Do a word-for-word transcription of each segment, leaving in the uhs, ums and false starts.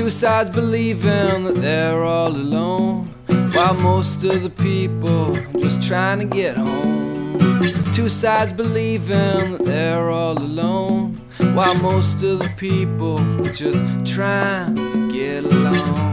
Two sides believing that they're all alone, while most of the people just trying to get home. Two sides believing that they're all alone, while most of the people just trying to get along.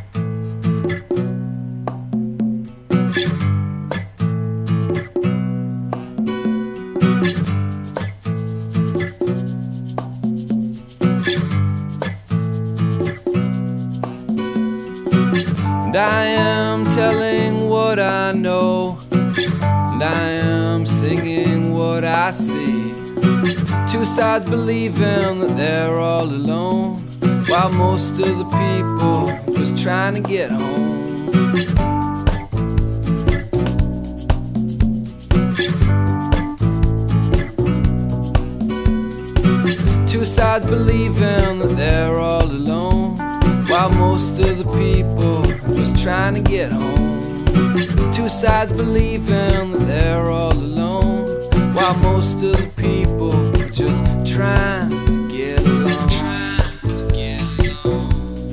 And I am telling what I know, and I am singing what I see. Two sides believing that they're all alone, while most of the people just trying to get home. Two sides believing that they're all alone, while most of the people just trying to get home. Two sides believing that they're all alone, while most of the people just trying to get along. Trying to get along.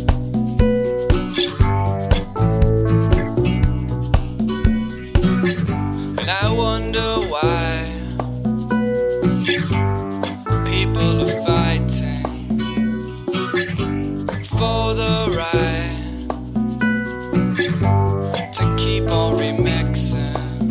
And I wonder why people are fighting for the right to keep on remixing.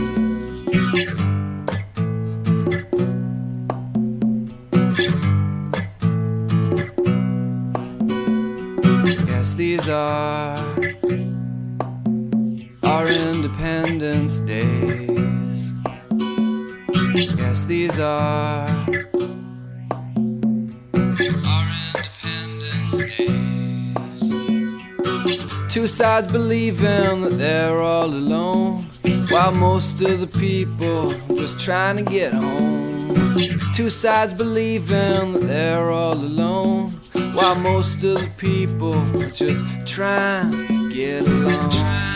Yes, these are our Independence Days. Yes, these are our Independence Days. Two sides believing that they're all alone, while most of the people just trying to get home. Two sides believing that they're all alone, while most of the people just trying to get along.